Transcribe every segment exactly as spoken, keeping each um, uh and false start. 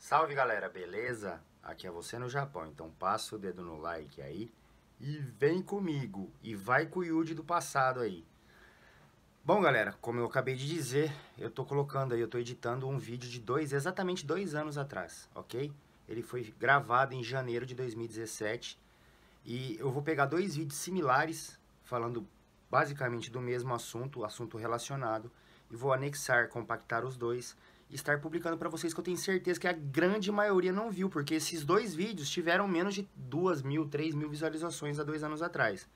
Salve galera, beleza? Aqui é você no Japão, então passa o dedo no like aí e vem comigo e vai com o Yuji do passado aí. Bom galera, como eu acabei de dizer, eu tô colocando aí, eu tô editando um vídeo de dois, exatamente dois anos atrás, ok? Ele foi gravado em janeiro de dois mil e dezessete e eu vou pegar dois vídeos similares, falando basicamente do mesmo assunto, assunto relacionado, e vou anexar, compactar os dois e estar publicando para vocês, que eu tenho certeza que a grande maioria não viu, porque esses dois vídeos tiveram menos de duas mil, três mil visualizações há dois anos atrás.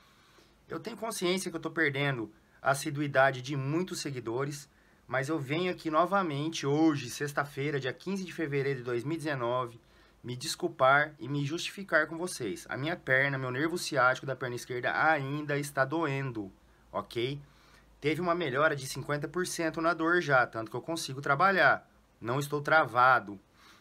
Eu tenho consciência que eu estou perdendo a assiduidade de muitos seguidores, mas eu venho aqui novamente hoje, sexta-feira, dia quinze de fevereiro de dois mil e dezenove, me desculpar e me justificar com vocês. A minha perna, meu nervo ciático da perna esquerda ainda está doendo, ok? Teve uma melhora de cinquenta por cento na dor já, tanto que eu consigo trabalhar. Não estou travado.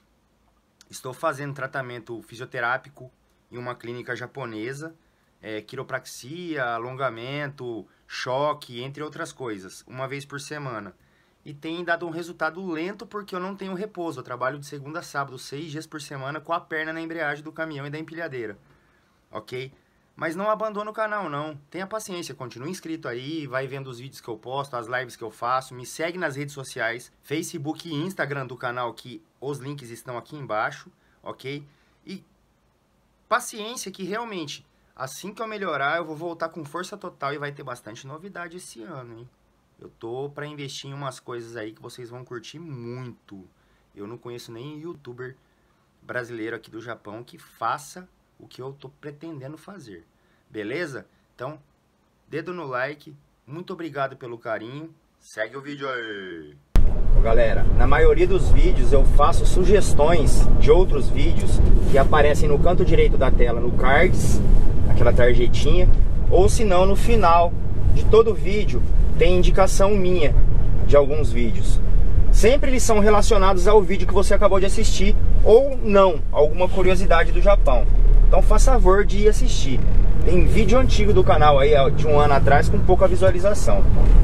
Estou fazendo tratamento fisioterápico em uma clínica japonesa, é, quiropraxia, alongamento, choque, entre outras coisas, uma vez por semana. E tem dado um resultado lento porque eu não tenho repouso. Eu trabalho de segunda a sábado, seis dias por semana, com a perna na embreagem do caminhão e da empilhadeira. Ok? Mas não abandona o canal, não. Tenha paciência, continue inscrito aí, vai vendo os vídeos que eu posto, as lives que eu faço. Me segue nas redes sociais, Facebook e Instagram do canal, que os links estão aqui embaixo, ok? E paciência que realmente, assim que eu melhorar, eu vou voltar com força total e vai ter bastante novidade esse ano, hein? Eu tô pra investir em umas coisas aí que vocês vão curtir muito. Eu não conheço nem youtuber brasileiro aqui do Japão que faça o que eu tô pretendendo fazer, beleza? Então, dedo no like, muito obrigado pelo carinho, segue o vídeo aí! Galera, na maioria dos vídeos eu faço sugestões de outros vídeos que aparecem no canto direito da tela, no cards, aquela tarjetinha, ou se não, no final de todo vídeo tem indicação minha de alguns vídeos. Sempre eles são relacionados ao vídeo que você acabou de assistir, ou não, alguma curiosidade do Japão. Então faça favor de ir assistir. Tem vídeo antigo do canal aí, de um ano atrás, com pouca visualização.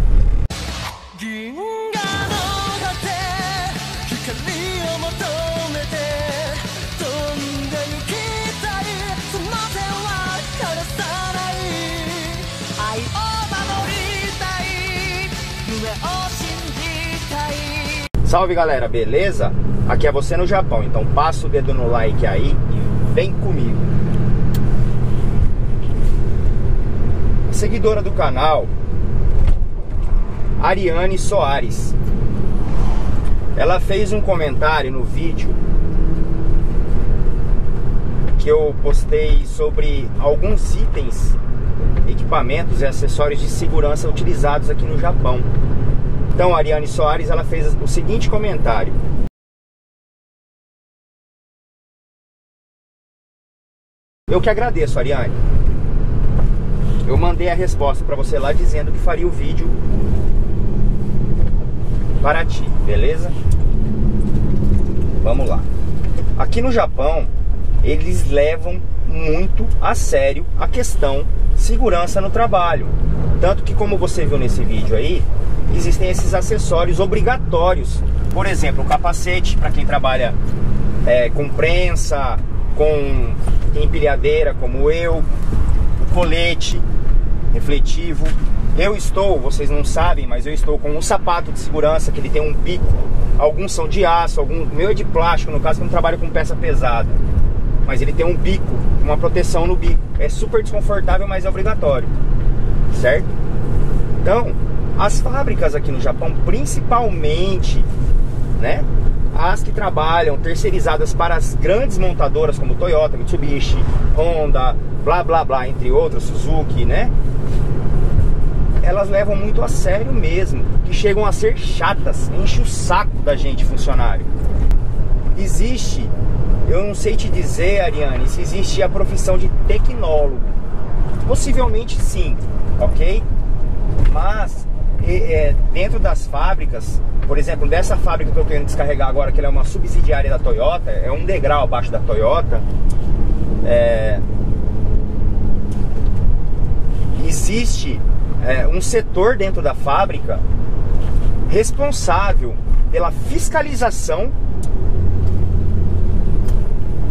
Salve galera, beleza? Aqui é você no Japão, então passa o dedo no like aí e vem comigo. Seguidora do canal, Ariane Soares, ela fez um comentário no vídeo que eu postei sobre alguns itens, equipamentos e acessórios de segurança utilizados aqui no Japão. Então, a Ariane Soares, ela fez o seguinte comentário: eu que agradeço, Ariane. Eu mandei a resposta para você lá dizendo que faria o vídeo para ti, beleza? Vamos lá. Aqui no Japão, eles levam muito a sério a questão segurança no trabalho. Tanto que, como você viu nesse vídeo aí, existem esses acessórios obrigatórios. Por exemplo, o capacete para quem trabalha é, com prensa, com empilhadeira, como eu, o colete refletivo. Eu estou, vocês não sabem, mas eu estou com um sapato de segurança que ele tem um bico. Alguns são de aço, alguns, meu é de plástico, no caso que eu não trabalho com peça pesada. Mas ele tem um bico, uma proteção no bico. É super desconfortável, mas é obrigatório, certo? Então, as fábricas aqui no Japão, principalmente, né, as que trabalham terceirizadas para as grandes montadoras como Toyota, Mitsubishi, Honda, blá blá blá, entre outras, Suzuki, né, elas levam muito a sério mesmo, que chegam a ser chatas, enche o saco da gente, funcionário. Existe, eu não sei te dizer, Ariane, se existe a profissão de tecnólogo. Possivelmente sim, ok? Mas é, dentro das fábricas, por exemplo, dessa fábrica que eu tenho que descarregar agora, que ela é uma subsidiária da Toyota, é um degrau abaixo da Toyota, é, existe é, um setor dentro da fábrica responsável pela fiscalização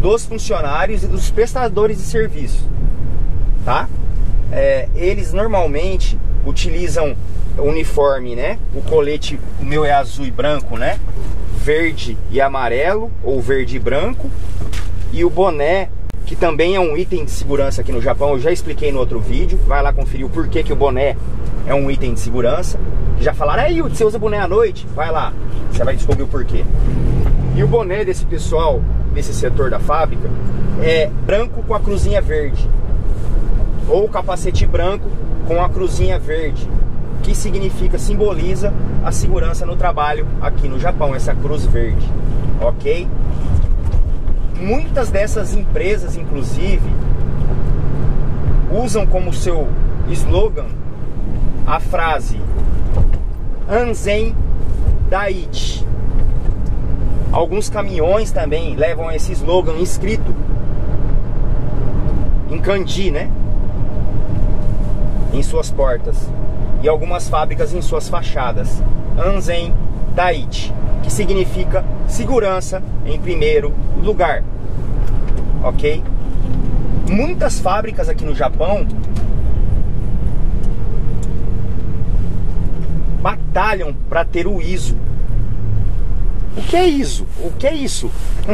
dos funcionários e dos prestadores de serviço, tá? É, eles normalmente utilizam o uniforme, né? O colete, o meu é azul e branco, né? Verde e amarelo, ou verde e branco. E o boné, que também é um item de segurança aqui no Japão, eu já expliquei no outro vídeo. Vai lá conferir o porquê que o boné é um item de segurança. Já falaram, aí você usa boné à noite? Vai lá, você vai descobrir o porquê. E o boné desse pessoal, desse setor da fábrica, é branco com a cruzinha verde, ou capacete branco com a cruzinha verde, que significa, simboliza a segurança no trabalho aqui no Japão, essa cruz verde, ok? Muitas dessas empresas, inclusive, usam como seu slogan a frase Anzen Daiichi. Alguns caminhões também levam esse slogan escrito em kanji, né? Em suas portas. E algumas fábricas em suas fachadas. Anzen Daiichi, que significa segurança em primeiro lugar. Ok? Muitas fábricas aqui no Japão batalham para ter o I S O. O que é I S O? O que é isso?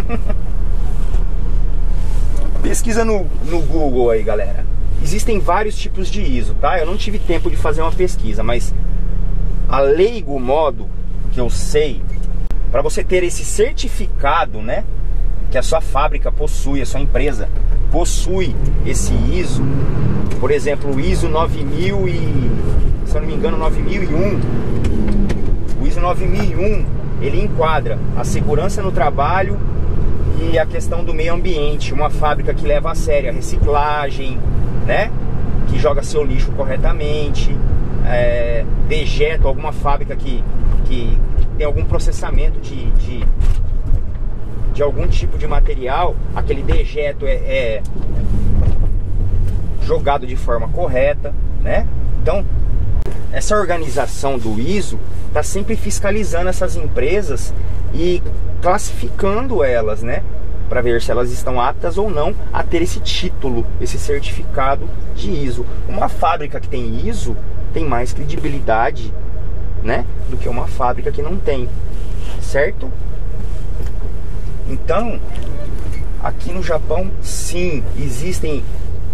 Pesquisa no, no Google aí, galera. Existem vários tipos de I S O, tá? Eu não tive tempo de fazer uma pesquisa, mas a leigo modo que eu sei, para você ter esse certificado, né, que a sua fábrica possui, a sua empresa possui esse I S O, por exemplo, o I S O nove mil e, se eu não me engano, nove mil e um, o I S O nove mil e um, ele enquadra a segurança no trabalho e a questão do meio ambiente, uma fábrica que leva a sério a reciclagem, né, que joga seu lixo corretamente, é, dejeto, alguma fábrica que, que tem algum processamento de, de, de algum tipo de material, aquele dejeto é, é jogado de forma correta, né? Então, essa organização do I S O está sempre fiscalizando essas empresas e classificando elas, né, para ver se elas estão aptas ou não a ter esse título, esse certificado de I S O. Uma fábrica que tem I S O tem mais credibilidade, né, do que uma fábrica que não tem, certo? Então, aqui no Japão, sim, existem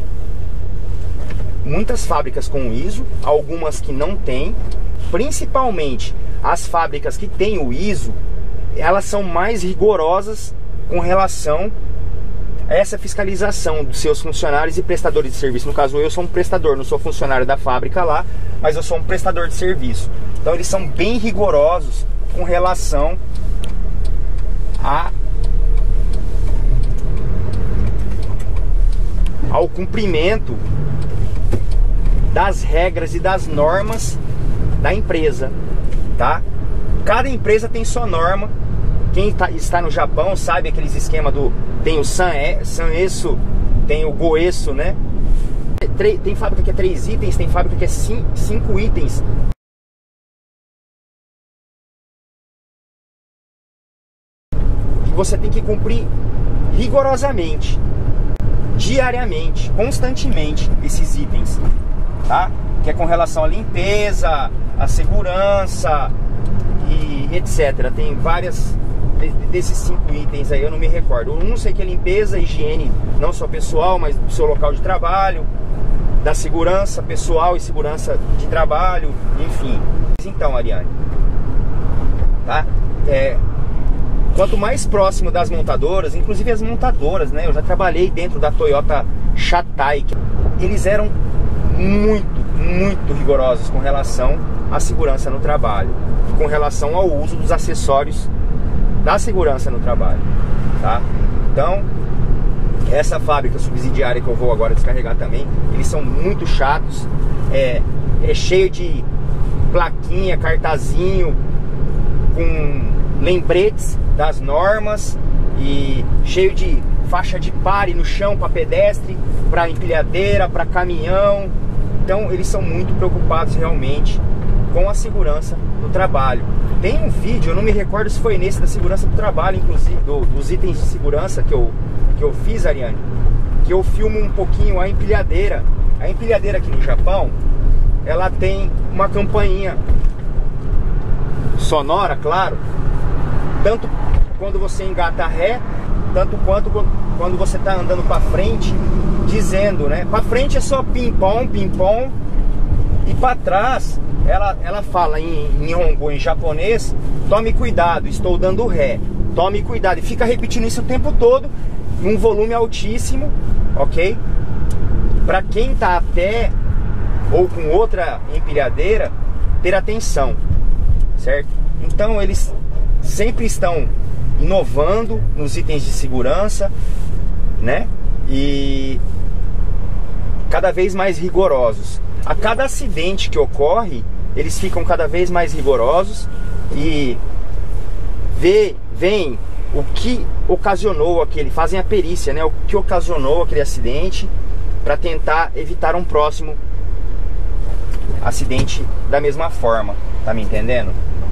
muitas fábricas com I S O, algumas que não têm. Principalmente as fábricas que têm o I S O, elas são mais rigorosas com relação a essa fiscalização dos seus funcionários e prestadores de serviço. No caso, eu sou um prestador, não sou funcionário da fábrica lá, mas eu sou um prestador de serviço. Então eles são bem rigorosos com relação a ao cumprimento das regras e das normas da empresa, tá? Cada empresa tem sua norma. Quem tá, está no Japão sabe aqueles esquema do... Tem o San, Sanesu, tem o Goesu, né? Tem, tem fábrica que é três itens, tem fábrica que é cinco, cinco itens. E você tem que cumprir rigorosamente, diariamente, constantemente esses itens, tá? Que é com relação à limpeza, à segurança e etcétera. Tem várias desses cinco itens aí, eu não me recordo. Um sei que é limpeza, higiene, não só pessoal, mas do seu local de trabalho, da segurança pessoal e segurança de trabalho, enfim. Então, Ariane, tá? É, quanto mais próximo das montadoras, inclusive as montadoras, né? Eu já trabalhei dentro da Toyota Chatai, eles eram muito, muito rigorosos com relação à segurança no trabalho, com relação ao uso dos acessórios da segurança no trabalho, tá? Então, essa fábrica subsidiária que eu vou agora descarregar também, eles são muito chatos, é, é cheio de plaquinha, cartazinho, com lembretes das normas e cheio de faixa de pare no chão para pedestre, para empilhadeira, para caminhão. Então eles são muito preocupados realmente com a segurança no trabalho. Tem um vídeo, eu não me recordo se foi nesse da segurança do trabalho, inclusive, do, dos itens de segurança que eu, que eu fiz, Ariane, que eu filmo um pouquinho a empilhadeira. A empilhadeira aqui no Japão, ela tem uma campainha sonora, claro, tanto quando você engata ré, tanto quanto quando você está andando para frente, dizendo, né? Para frente é só pim-pom, pim-pom, e para trás ela, ela fala em Nihongo, em japonês, tome cuidado, estou dando ré, tome cuidado, e fica repetindo isso o tempo todo, em um volume altíssimo, ok? Para quem tá a pé ou com outra empilhadeira, ter atenção, certo? Então eles sempre estão inovando nos itens de segurança, né? E cada vez mais rigorosos. A cada acidente que ocorre, eles ficam cada vez mais rigorosos e vê, veem o que ocasionou aquele, fazem a perícia, né? O que ocasionou aquele acidente, para tentar evitar um próximo acidente da mesma forma, tá me entendendo?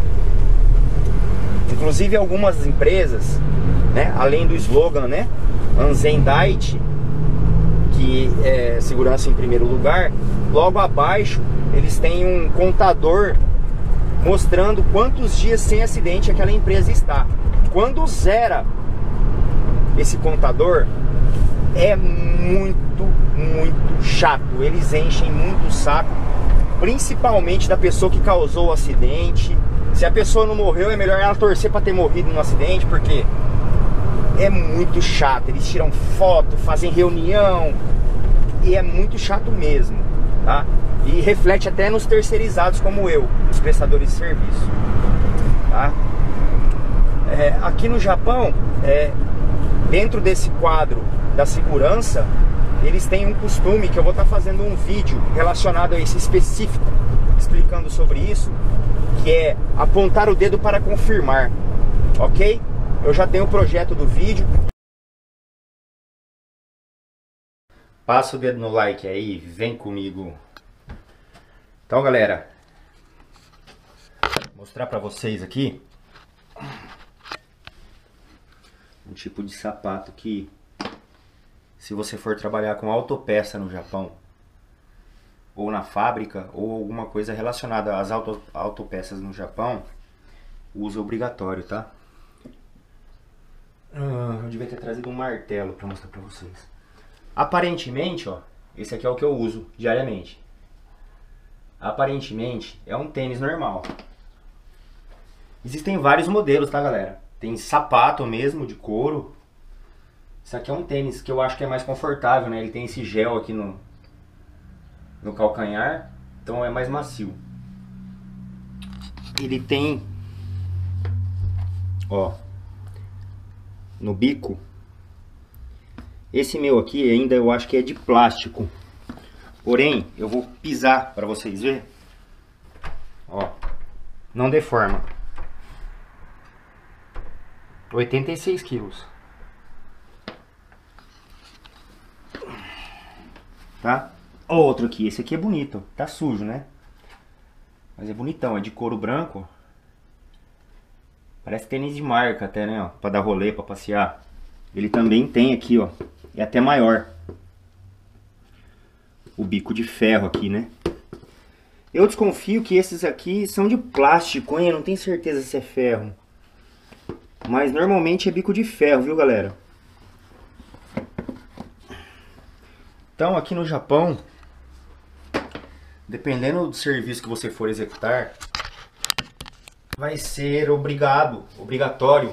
Inclusive algumas empresas, né, além do slogan, né, Anzen Daichi, que é segurança em primeiro lugar, logo abaixo eles têm um contador mostrando quantos dias sem acidente aquela empresa está. Quando zera esse contador, é muito, muito chato. Eles enchem muito o saco, principalmente da pessoa que causou o acidente. Se a pessoa não morreu, é melhor ela torcer para ter morrido no acidente, porque é muito chato. Eles tiram foto, fazem reunião, e é muito chato mesmo, tá? E reflete até nos terceirizados como eu, os prestadores de serviço, tá? É, aqui no Japão, é, dentro desse quadro da segurança, eles têm um costume que eu vou estar fazendo um vídeo relacionado a esse específico, explicando sobre isso, que é apontar o dedo para confirmar, ok? Eu já tenho o projeto do vídeo. Passa o dedo no like aí, vem comigo. Então, galera, vou mostrar para vocês aqui um tipo de sapato que, se você for trabalhar com autopeça no Japão, ou na fábrica, ou alguma coisa relacionada às auto, autopeças no Japão, uso obrigatório, tá? Ah, eu devia ter trazido um martelo para mostrar para vocês. Aparentemente, ó, esse aqui é o que eu uso diariamente. Aparentemente é um tênis normal. Existem vários modelos, tá, galera? Tem sapato mesmo de couro. Isso aqui é um tênis que eu acho que é mais confortável, né? Ele tem esse gel aqui no, no calcanhar, então é mais macio. Ele tem, ó, no bico. Esse meu aqui ainda eu acho que é de plástico. Porém, eu vou pisar para vocês verem. Ó, não deforma. oitenta e seis quilos. Tá? Outro aqui, esse aqui é bonito. Tá sujo, né? Mas é bonitão, é de couro branco. Parece tênis de marca até, né? Ó, pra dar rolê, pra passear. Ele também tem aqui, ó. É até maior. O bico de ferro aqui, né? Eu desconfio que esses aqui são de plástico, hein? Eu não tenho certeza se é ferro. Mas normalmente é bico de ferro, viu, galera? Então, aqui no Japão, dependendo do serviço que você for executar, vai ser obrigado, obrigatório,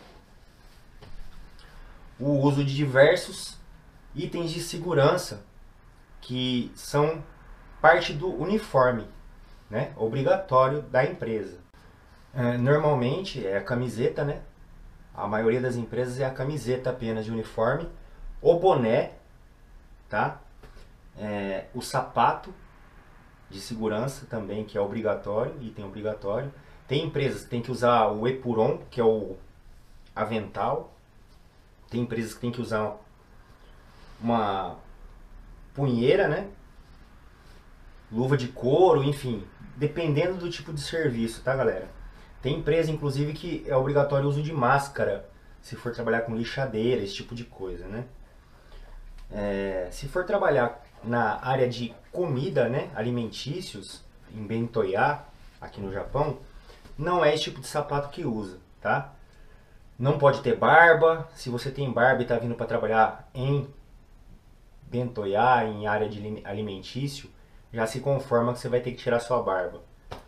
o uso de diversos itens de segurança que são parte do uniforme, né, obrigatório da empresa. É, normalmente é a camiseta, né? A maioria das empresas é a camiseta apenas de uniforme, o boné, tá? É, o sapato de segurança também, que é obrigatório, item obrigatório. Tem empresas que tem que usar o epuron, que é o avental. Tem empresas que tem que usar uma punheira, né? Luva de couro, enfim, dependendo do tipo de serviço, tá, galera? Tem empresa, inclusive, que é obrigatório o uso de máscara se for trabalhar com lixadeira, esse tipo de coisa, né? É, se for trabalhar na área de comida, né, alimentícios, em Bentoyá, aqui no Japão, não é esse tipo de sapato que usa, tá? Não pode ter barba. Se você tem barba e está vindo para trabalhar em Bentoyá, em área de alimentício, já se conforma que você vai ter que tirar sua barba,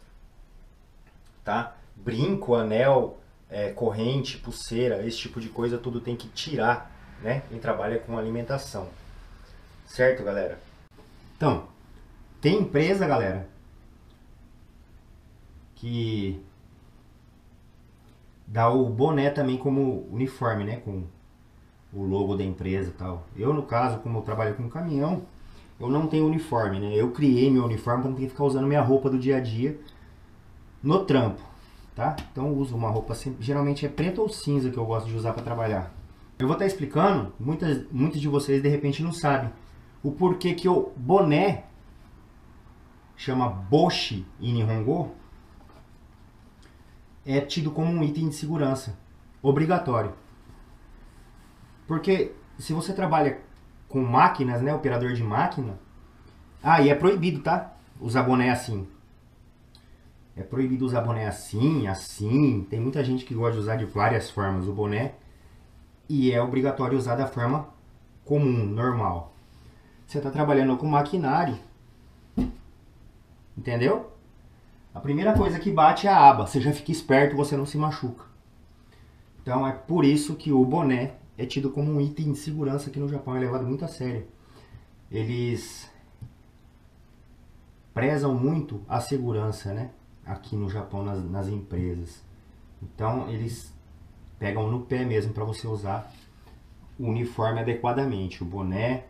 tá? Brinco, anel, é, corrente, pulseira, esse tipo de coisa, tudo tem que tirar, né? Quem trabalha com alimentação, certo, galera? Então, tem empresa, galera, que dá o boné também como uniforme, né? Com o logo da empresa e tal. Eu, no caso, como eu trabalho com caminhão, eu não tenho uniforme, né? Eu criei meu uniforme para não ter que ficar usando minha roupa do dia a dia no trampo, tá? Então eu uso uma roupa sempre, geralmente é preta ou cinza que eu gosto de usar para trabalhar. Eu vou estar explicando, muitas, muitos de vocês de repente não sabem o porquê que o boné chama Boshi em Nihongo, é tido como um item de segurança obrigatório. Porque se você trabalha com máquinas, né, operador de máquina, ah, e é proibido, tá? Usar boné assim. É proibido usar boné assim, assim. Tem muita gente que gosta de usar de várias formas o boné. E é obrigatório usar da forma comum, normal. Você está trabalhando com maquinário, entendeu? A primeira coisa que bate é a aba. Você já fica esperto, você não se machuca. Então é por isso que o boné é tido como um item de segurança aqui no Japão. É levado muito a sério. Eles prezam muito a segurança, né? Aqui no Japão, nas, nas empresas. Então eles pegam no pé mesmo para você usar o uniforme adequadamente. O boné,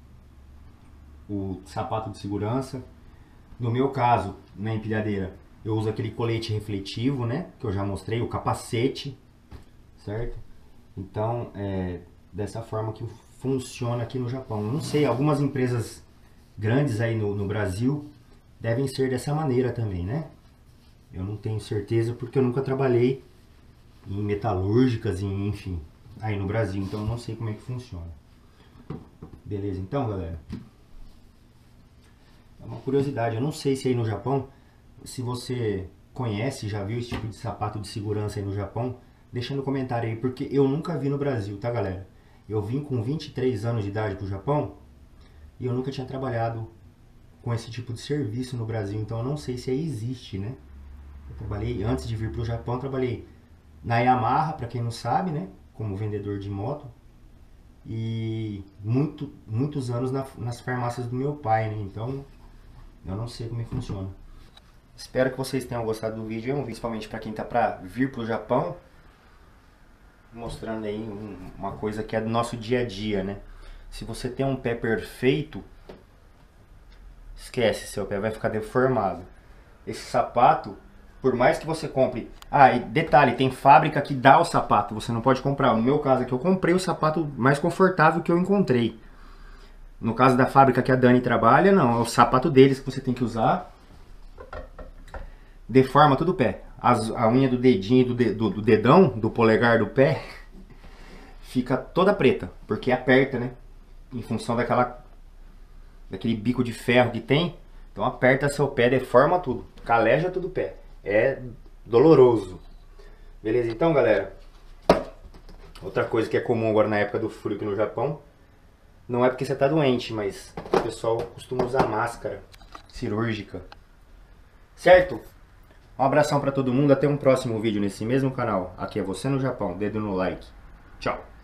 o sapato de segurança. No meu caso, na empilhadeira, eu uso aquele colete refletivo, né? Que eu já mostrei, o capacete, certo? Então, é dessa forma que funciona aqui no Japão. Não sei, algumas empresas grandes aí no, no Brasil devem ser dessa maneira também, né? Eu não tenho certeza porque eu nunca trabalhei em metalúrgicas, em, enfim, aí no Brasil. Então, eu não sei como é que funciona. Beleza, então, galera? É uma curiosidade, eu não sei se aí no Japão, se você conhece, já viu esse tipo de sapato de segurança aí no Japão, deixa no comentário aí, porque eu nunca vi no Brasil, tá, galera? Eu vim com vinte e três anos de idade pro Japão e eu nunca tinha trabalhado com esse tipo de serviço no Brasil, então eu não sei se aí existe, né? Eu trabalhei, antes de vir pro Japão, eu trabalhei na Yamaha, pra quem não sabe, né? Como vendedor de moto. E muito, muitos anos na, nas farmácias do meu pai, né? Então eu não sei como é que funciona. Espero que vocês tenham gostado do vídeo, principalmente para quem tá para vir pro Japão. Mostrando aí um, uma coisa que é do nosso dia a dia, né? Se você tem um pé perfeito, esquece, seu pé vai ficar deformado. Esse sapato, por mais que você compre... Ah, e detalhe, tem fábrica que dá o sapato, você não pode comprar. No meu caso aqui, eu comprei o sapato mais confortável que eu encontrei. No caso da fábrica que a Dani trabalha, não, é o sapato deles que você tem que usar. Deforma todo o pé. As, a unha do dedinho, do, de, do, do dedão, do polegar do pé, fica toda preta, porque aperta, né? Em função daquela, daquele bico de ferro que tem. Então aperta seu pé, deforma tudo, caleja todo o pé. É doloroso. Beleza, então, galera? Outra coisa que é comum agora na época do frio aqui no Japão, não é porque você tá doente, mas o pessoal costuma usar máscara cirúrgica. Certo? Um abração pra todo mundo, até um próximo vídeo nesse mesmo canal. Aqui é Você no Japão, dedo no like. Tchau!